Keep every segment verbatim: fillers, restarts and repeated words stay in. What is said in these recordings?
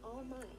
all mine.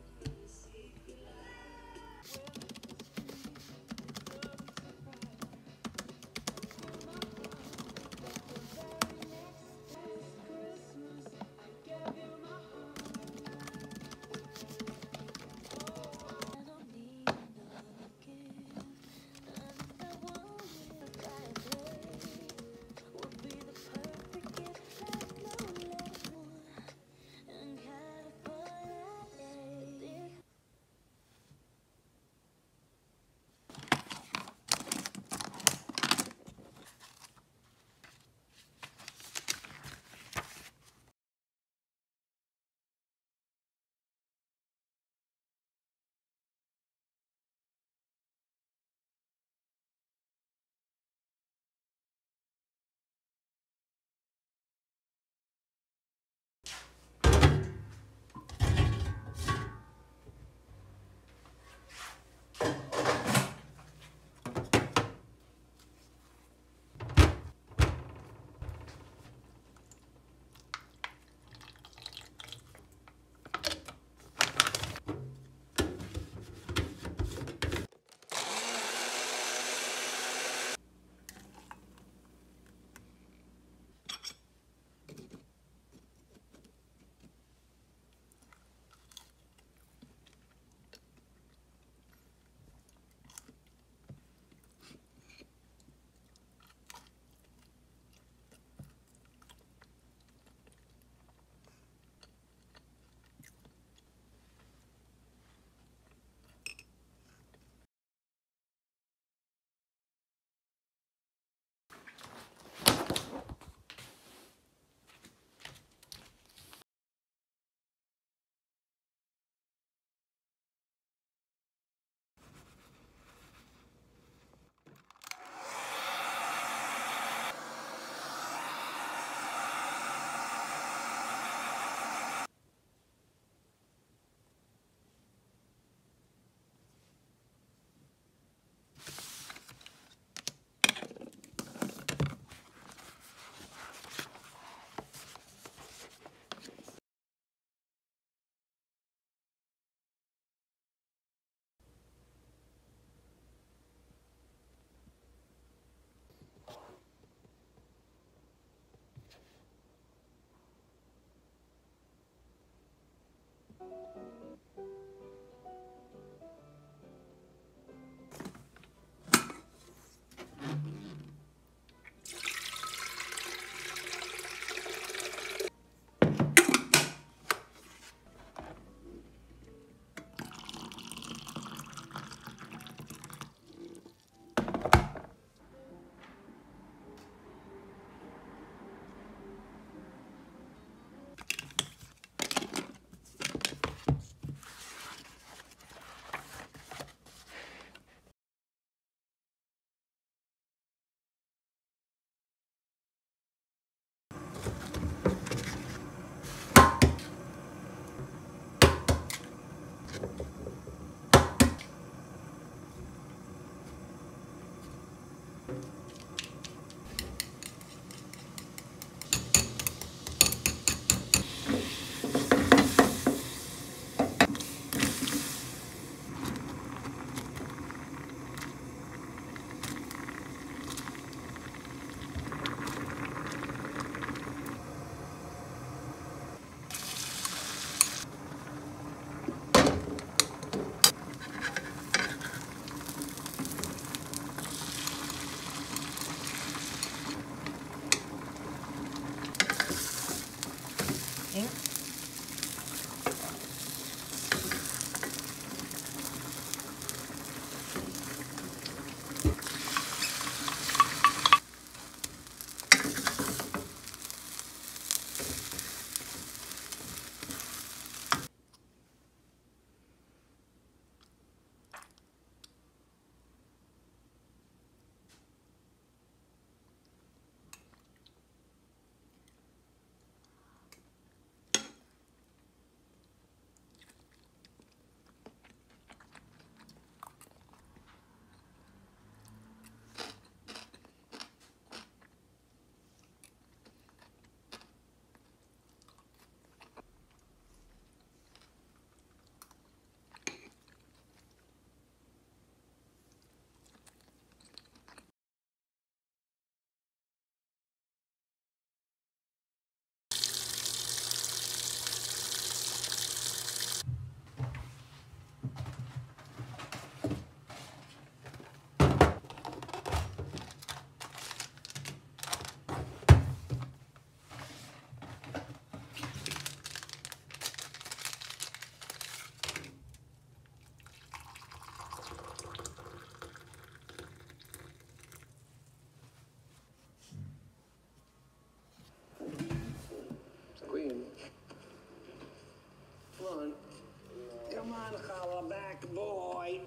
back, boy.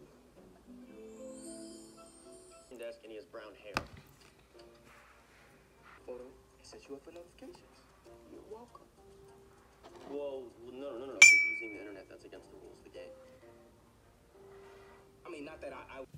Desk and he has brown hair. Photo. It sets you up for notifications. You're welcome. Well, no, no, no, no, no. Because using the internet, that's against the rules of the game. I mean, not that I... I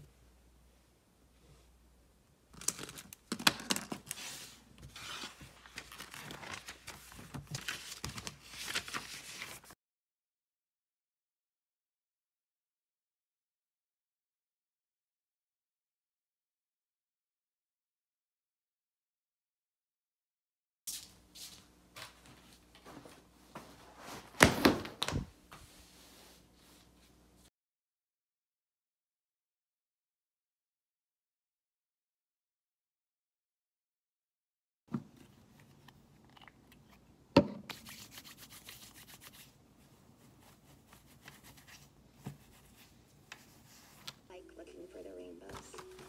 like looking for the rainbows.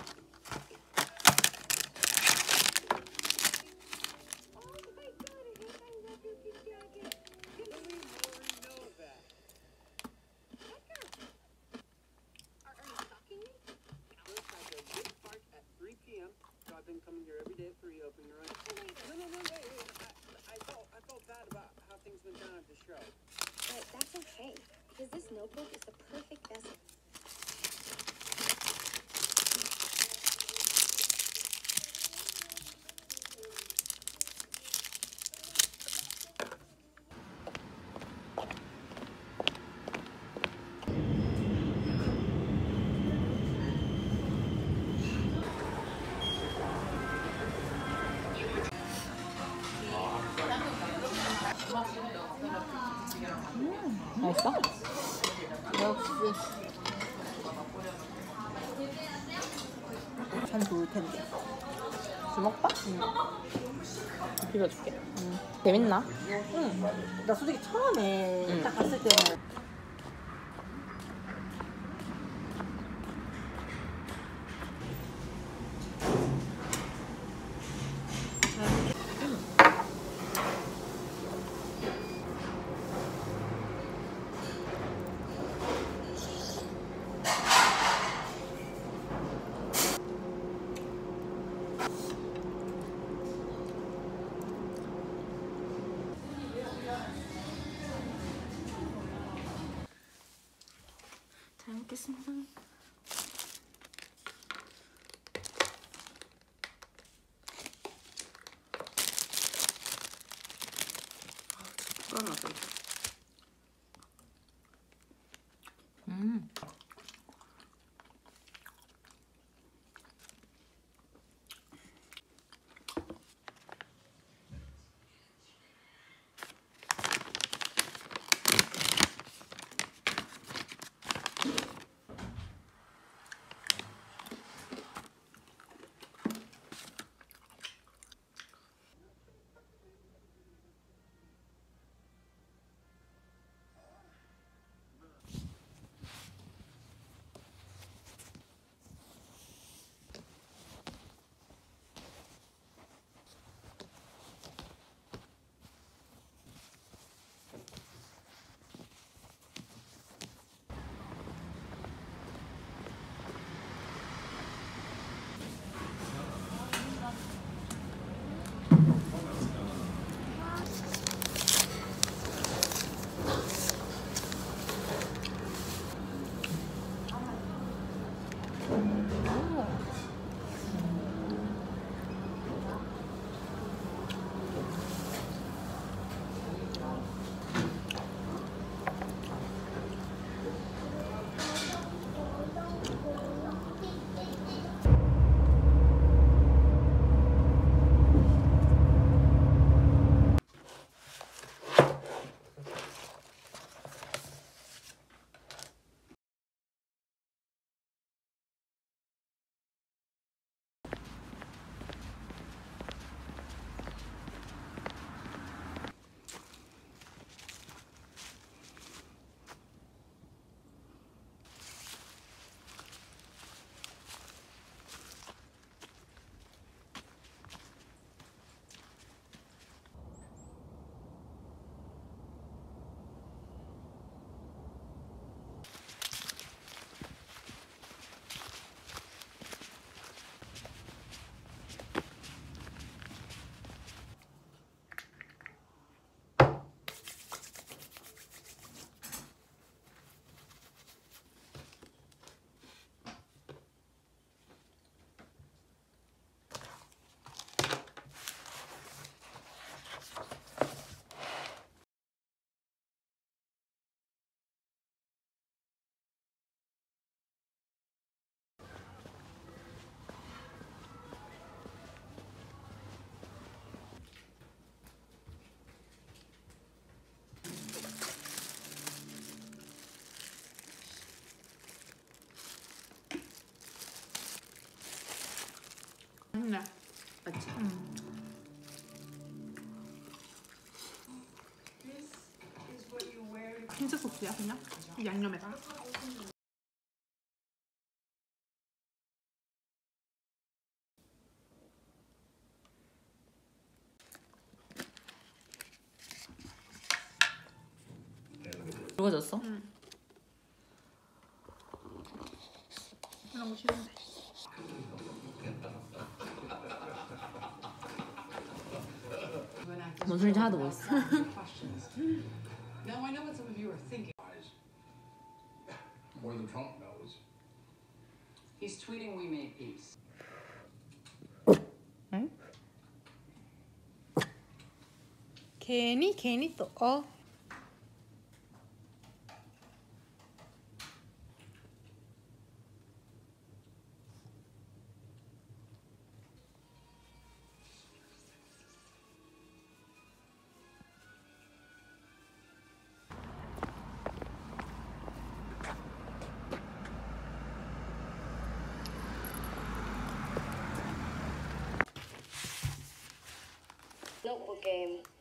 Oh my god, I hate I love your pink jacket. believe you already know that. Edgar! Are, are you stalking me? First, I go get park at three p m So I've been coming here every day at three, opening your own. Oh, wait. No, no, no, wait, wait. I, I felt, I felt bad about how things went down at the show. But that's okay, because this notebook is the perfect vessel. 맛있어? 역시 참 좋을 텐데. 주먹밥? 응. 비벼줄게. 응. 재밌나? 응. 나 솔직히 처음에 응. 딱 갔을 때는 잘 먹겠습니다. 숟가락 음. 맛있네. 맞지? 음. 흰색 소스야 그냥 양념에다. 굵어졌어? 응. 이런 거 싫은데. 뭔 소리인지 하나도 모르겠어. Now I know what some of you are thinking. More than Trump knows. He's tweeting we made peace. 응? 괜히 괜히 또 어. Notebook game.